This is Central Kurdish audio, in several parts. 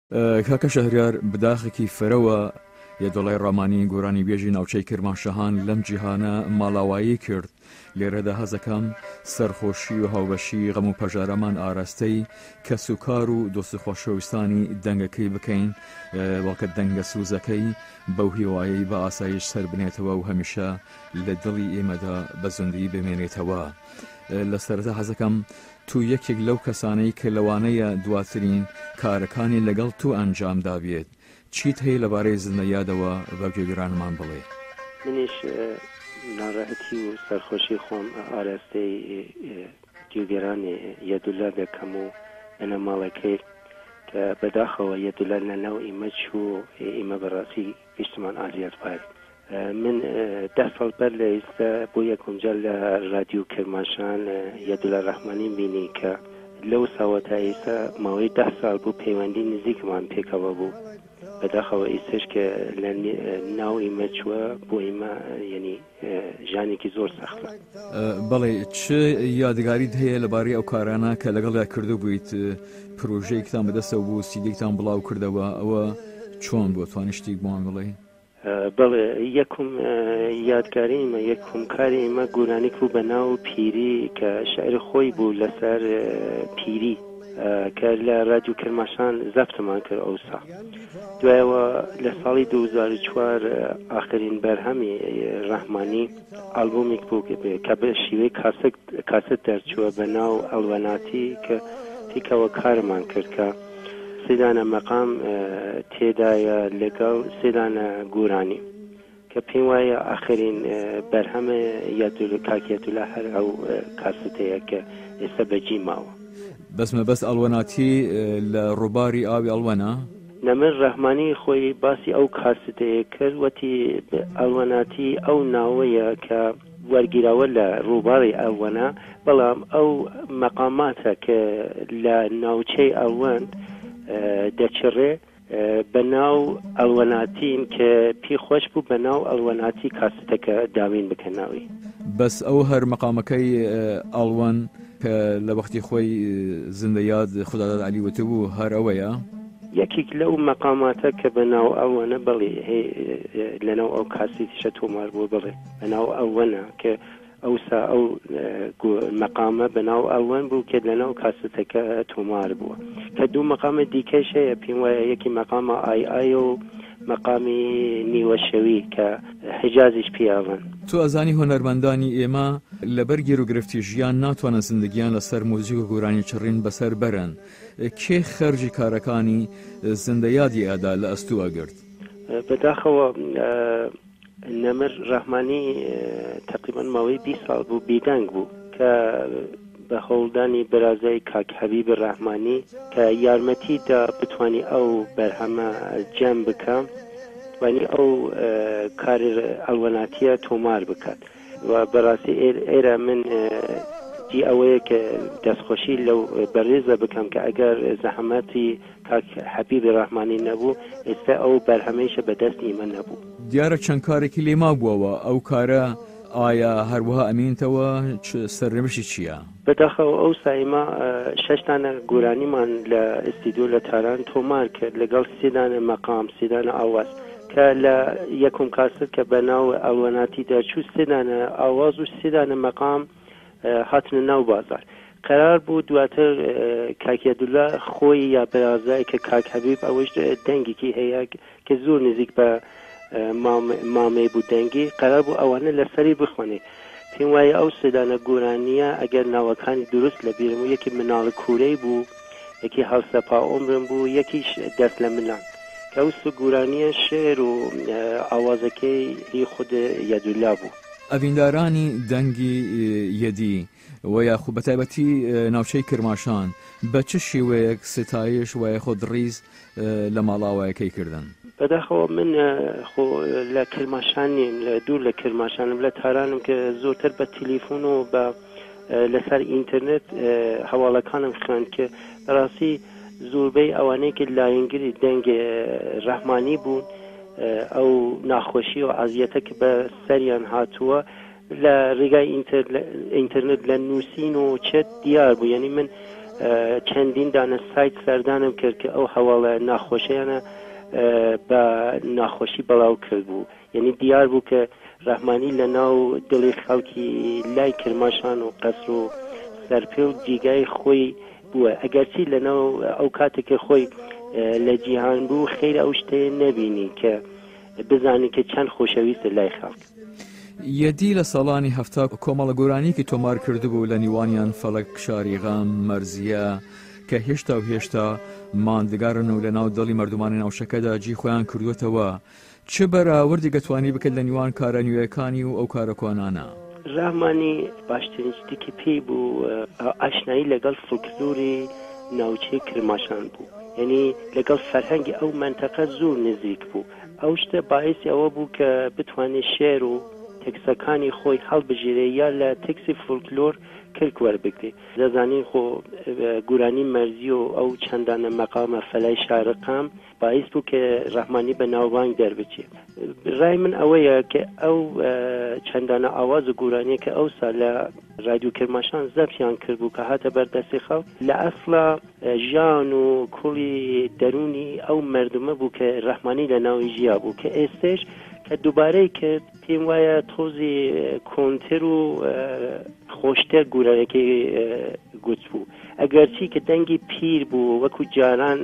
کاکە شەهریار بداخێکی فەرەوە یەدۆڵای ڕامانی گۆرانی بێژی ناوچەی کرماشەهان لەم جیهانە ماڵاوایی کرد. لێرەدا هەزەکەم سەرخۆشی و هاوبەشی غەم و پەژارەمان ئاراستەی کەس و کار و دۆست و خۆشەویستانی دەنگەکەی بکەین، وەڵکە دەنگە سووزەکەی بەو هیوایەی بە ئاسایش سەر بنێتەوە و هەمیشە لە دڵی ئێمەدا بە زوندی بمێنێتەوە. لە سەرەتا حەزەکەم تو یەکێک لەو کەسانەی کە لەوانەیە دواترین کارەکانی لەگەڵ تو ئەنجام دابێت، چیت هەیە لەبارەی زندەیادەوە بە گوێگرانمان بڵێ؟ منیش ناڕەحەتی و سەرخۆشی خۆم ئاراستەی گوێگەرانی یەدولا دەکەم و لەنە ماڵەکەی کە بەداخەوە یەدولا لەناو ئێمە چوو ئێمە بەڕاستی گشتمان ئازیەت پارد. من 10 ساڵ بەر لە ئێستا بۆ یەکەم جار لە رادیۆ کرماشان یەدولا ڕەحمانی بینی کە لەو ساوە تا ئێستا ماوەی 10 ساڵ بوو پەیوەندی نزیکمان پێکەوە بوو. بەداخەوە ئێستش کە لە ناو ئێمە چووە بۆ ئێمە یعنی ژانێکی زۆر سەختە. بەڵێ چ یادگاریت هەیە لەبارەی ئەو کارانە کە لەگەڵدا کردو بوویت؟ پرۆژەیەکتان بەدەستەوە بوو، سیدێکتان بڵاو کردەوە، ئەوە چۆن بووە؟ توانیشتی بۆمان بڵێ؟ بەڵێ یەکم یادگاری ئێمە یەکم کاری ئێمە گۆرانێک بوو بە ناو پیری کە شاعر خۆی بوو لەسەر پیری کە لە رادیۆ کرماشان زەفتمان کرد ئەوسا. دوایەوە لە ساڵی 2004 ئاخرین بەرهەمی ڕەحمانی ئالبۆمێک بوو کە بە شیوەی کاسەت دەرچووە بە ناو ئەڵوەناتی کە تێکەوە کارمان کرد کە سێدانە مەقام تێدایە لەگەڵ سێدانە گۆرانی کە پێم وایە ئاخرین بەرهەمە کاکیەتولا هەر ئەو کاسەتەیە کە ئێستا بەجی ماوە. بەسمە بەس ئەڵوەناتی لە ڕووباری ئاوی ئەڵوەنە؟ نەمن ڕەحمانی خۆی باسی ئەو کاسەتەیە کرد، وەتی ئەڵوەناتی ئەو ناوەیە کە وەرگیراوە لە ڕووباری ئەڵوەنە، بەڵام ئەو مەقاماتە کە لە ناوچەی ئەڵوەند دەچڕێ بە ناو ئەڵوەناتین کە پێی خۆش بوو بە ناو ئەڵوەناتی کاسەتەکە داوین بکەناوی. بەس ئەو هەر مەقامەکەی ئەڵوەن کە لە وەختی خۆی زندەیاد خوداداد عەلی وتە بوو هەر ئەوەیە؟ یەکێک لەو مەقاماتە کە بە ناو ئەوەنە بڵێ لەناو ئەو کاسێتیشە تۆمار بوو بڵێ بە ناو ئەوەنە کە ئەوسا ئەو مەقامە بەناو ئەوەن بوو کە لەناو کاسەتەکە تۆمار بووە کە دوو مەقامە دیکەش هەیە. پێم وایە یەکی مەقامە ئای و مەقامی نیوەشەوی کە حیجازیش پیاوەن. تو ئەزانی هۆنەرمەندانی ئێمە لەبەر گیر و گرفتی ژیان ناتوانن زندگیان لەسەر موزیک و گۆرانی چڕین بەسەر بەرن. کێ خەرجی کارەکانی زندەیادی ئەدا لە ئەستووە گرت؟ بەداخەوە نەمر ڕەحمانی تقریبا ماوەی 20 ساڵ بوو بێدەنگ بوو کە بە هەوڵدانی برازای کاک حەبیب ڕەحمانی کە یارمەتیدا بتوانی ئەو بەرهەمە جەم بکەم، توانی ئەو کاری ئەڵوەناتیە تۆمار بکات. و بەڕاستی ئێرە من جی ئەوەیە کە دەستخۆشی لەو بەڕێزە بکەم کە ئەگەر زەحمەتی کاک حەبیب ڕەحمانی نەبوو ئێستا ئەو بەرهەمەیشە بەدەست ئێمە نەبوو. دیارە چەند کارێکی لێما بووەوە، ئەو کارە ئایا هەروەها ئەمینتەوە سەرنوشتی چییە؟ بەداخەوە ئەو سایمە 6 دانە گۆرانیمان لە ئستیدیۆ لە تاران تۆمار کرد لەگەڵ 3 دانە مەقام 3 دانە ئاواز کە لە یەکم کاسەت کە بەناو ئەڵوەناتی دەرچوو 3 دانە ئاواز و 3 دانە مەقام هاتنە ناو بازار. قرار بوو دواتر کاکیەدولا خۆی یا برازای کە کاک حەبیب ئەوەش دەنگێکی هەیە کە زۆر نزیک بە مامەی بوو دەنگی، قرار بوو ئەوانە لەسەری بخوێنێ. پێم وایە ئەو سێدانە گۆرانیە ئەگەر ناوەکانی دروست لە بیرم و یەکی مناڵ کوورەی بوو، یەکی هەڵسەپا ئۆمرم بوو، یەکیش دەست لە منان کە ئەو سێ گۆرانیە شێر و ئاوازەکەی هی خود یەدولا بوو. ئەڤیندارانی دەنگی یەدی و یاخو بەتایبەتی ناوچەی کرماشان بە چ شێوەیەک ستایش و یاخۆ دڕیز لە ماڵاوایەکەی کردن؟ بەداخەوە من خۆ لە کرماشانیم، لە دوور لە کرماشانم، لە تارانم کە زۆرتر بە تەلیفۆن و بە لەسەر ئینتەرنێت هەواڵەکانم خوێند کە ڕاستی زۆربەی ئەوانەی کە لایەنگری دەنگ ڕەحمانی بوون ئەو ناخۆشی و ئازیەتە کە بە سەریان هاتووە لە ڕێگای ئینتەرنێت لە نووسین و چەت دیار بوو. یعنی من چەندین دانە سایت سەردانم کرد کە ئەو هەواڵە ناخۆشیانە بە ناخۆشی بەڵاو کرد بوو. یعنی دیار بوو کە ڕەحمانی لە ناو دڵی خەڵکی لای کرماشان و قەسر و سەرپێ و جیگای خۆی بووە. ئەگەرچی لە ناو ئەو کاتێکە خۆی لە جیهان بوو خەیرە ئەو شتەیە نەبینی کە بزانی کە چەند خۆشەویستە لای خەڵک. یەدی لە ساڵانی هەفتا کۆمەڵە گۆرانیکی تۆمار کردبوو لە نیوانیان فەڵک شاریغام مەرزیە کە هێشتا و هێشتا ماندگارن و لە ناو دڵی مردمانی ناوشەکەدا جی خۆیان کردوێتەوە. چ بەراوردی گەتوانی بکرد لە نیوان کارە نوێیەکانی و ئەو کارە کۆنانە؟ ڕەحمانی باشترین شتێکی پێی بوو ئاشنایی لەگەڵ فولکلۆری ناوچەی کرماشان بوو. یعنی لەگەڵ فەرهەنگی ئەو منتەقە زۆر نزیک بوو. ئەو شتە باعثی ئەوە بوو کە بتوانێت شێر و تێکسەکانی خۆی هەڵبژێرێ یا لە تێکسی فولکلۆر کرد وەربگرێ. دەزانین خۆ گورانی مەرزی و ئەو چەندانە مەقامە فەلای شارقام باعث بوو کە ڕەحمانی بە ناوبانگ دەربچێت. ڕای من ئەوەیە کە ئەو چەندانە ئاواز و گورانیە کە ئەوسا لە رادیۆ کرماشان زەبیان کرد بوو کە هاتە بەردەستی خەڵک لە ئەسڵا ژیان و کوڵی دەرونی ئەو مردمە بوو کە ڕەحمانی لە ناوی ژیا بوو کە ئێستش کە دووبارەی کرد پێم وایە تۆزی کۆنتر و خۆشتر گورانەکەی گوت بوو. ئەگەرچی کە دەنگی پیر بوو وەکو جاران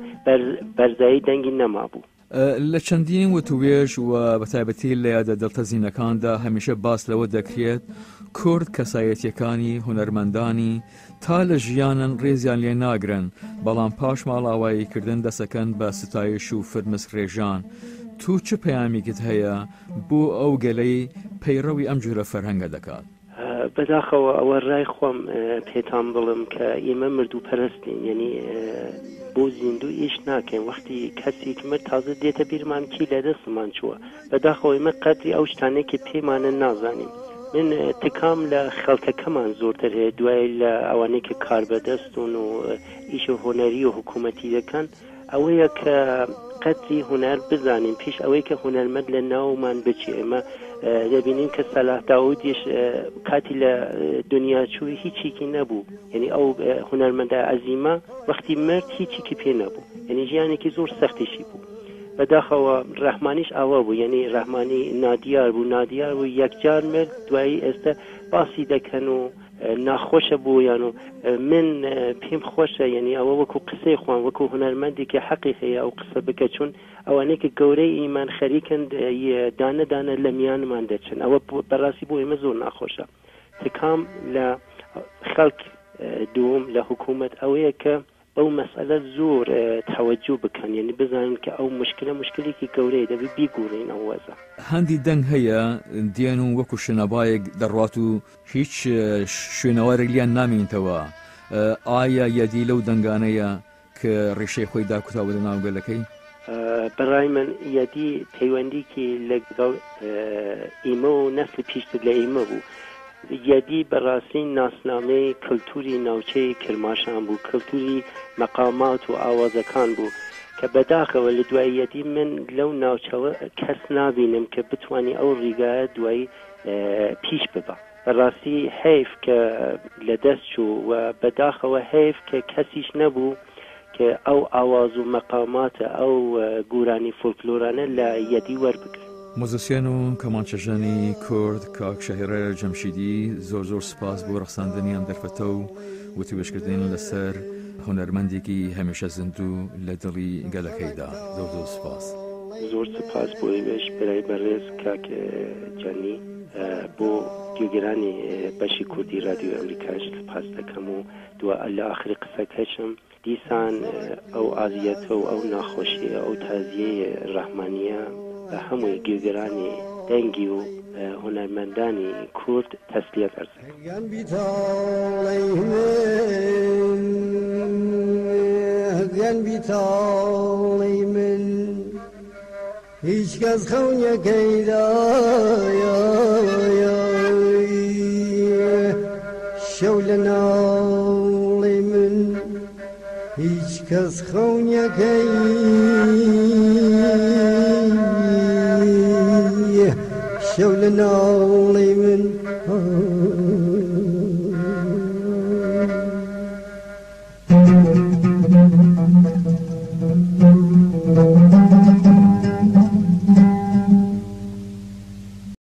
بەرزایی دەنگی نەما بوو. لە چەندین وتوێژ و بەتایبەتی لە یادە دڵتەزینەکاندا هەمیشە باس لەوە دەکرێت کورد کەسایەتیەکانی هونەرمەندانی تا لە ژیانن ڕێزیان لێ ناگرن بەڵام پاش ماڵاواییکردن دەسەکەن بە ستایش و فرمس ڕێژان. تو چ پەیامێکت هەیە بۆ ئەو گەلەی پەیڕەوی ئەم جورە فەرهەنگە دەکات؟ بەداخەوە ئەوە ڕای خۆم پێتان بڵم کە ئێمە مردوو پەرستین. یعنی بۆ زیندوو ئیش ناکەین. وەختی کەسێک مرد تازە دێتە بیرمان کی لە دەستمان چووە. بەداخەوە ئێمە قەدری ئەو شتانێکی پێمانە نازانین. من تکام لە خەڵکەکەمان زۆرتر هەیە دوای لە ئەوانەی کە کار بەدەستون و ئیش هۆنەری و حکوومەتی دەکەن ئەوەیە کە قەدری هونەر بزانین پیش ئەوەی کە هونەرمەند لە ناومان بچی. ئێمە دەبینین کە سەلاح داودیش کاتی لە دنیا چووی هیچیکی نەبوو. یعنی ئەو هونەرمەندە عەزیمە وەختی مرد هیچیکی پێ نەبوو. یعنی ژیانێکی زۆر سەختیشی بوو. بەداخەوە ڕەحمانیش ئاوا بوو. یعنی ڕەحمانی نادیار بوو یەکجار مرد دوایی ئێستا باسی دەکەن و ناخۆشە بوو. یان و من پێم خۆشە یعنی ئەوە وەکو قسەی خوان وەکو هونەرمەندی کە حەقی هەیە ئەو قسە بکە چون ئەوانەیە کە گەورەی ئیمان خەریکن دانە دانە لە میانمان دەچن. ئەوە بەڕاستی بۆ ئێمە زۆر ناخۆشە. تکام لە خەڵک دوم لە حکوومەت ئەوەیە کە ئەو مەسئلە زۆر تەوەجوو بکەن. یعنی بزانن کە ئەو مشکلێکی گەورەیە دەبێت بیگورین ئەو وەزە. هەندی دەنگ هەیە دیێن و وەکو شنەبایەک دەڕات و هیچ شوێنەوارێک لیان نامینتەوە. ئایا یەدی لەو دەنگانەیە کە ڕێشەی خۆی داکوتاوە لە ناوگەلەکەی؟ بەڕای من یەدی پەیوەندیکی لەگەڵ ئێمە و نەسلی پیشتر لە ئێمە بوو. یەدی بەڕاستی ناسنامەی کللتوری ناوچەی کرماشان بوو، کللتوری مەقامات و ئاوازەکان بوو کە بەداخەوە لە دوای یەدی من لەو ناوچەوە کەس نابینم کە بتوانی ئەو ڕیگایە دوای پیش ببە. بەڕاستی حیف کە لەدەست چوو و بەداخەوە حیف کە کەسیش نەبوو کە ئەو ئاواز و مەقاماتە ئەو گورانی فولکلۆرانە لە یەدی وەربگرن. موزیسیان و کەمانچەژانی کورد کاک شەهێرە جەمشیدی زۆر سپاس بۆ ڕەخساندنی ئەم دەرفەتە و وتوێژکردن لەسەر هونەرمەندێکی هەمیشە زیندوو لە دڵی گەلەکەیدا. زۆر سپاس. زۆر سپاس بۆ ئێوەش برای بەڕێز کاک جانی بۆ گوێگرانی بەشی کوردی رادیۆ ئەمریکاش سپاس دەکەم و دووە لە ئاخری قسەکەشم دیسان ئەو ئازیەتە و ئەو ناخۆشیە ئەو تازیەی ڕەحمانیە بە هەمووی گوێگرانی دەنگی و هونەرمەندانی کورد تەسلیە دەرزێت. هیچ کەس خەونیەکەیدایە شەو لە ناڵی من هیچ کەس خەونیەکەی شەو لە ناڵی من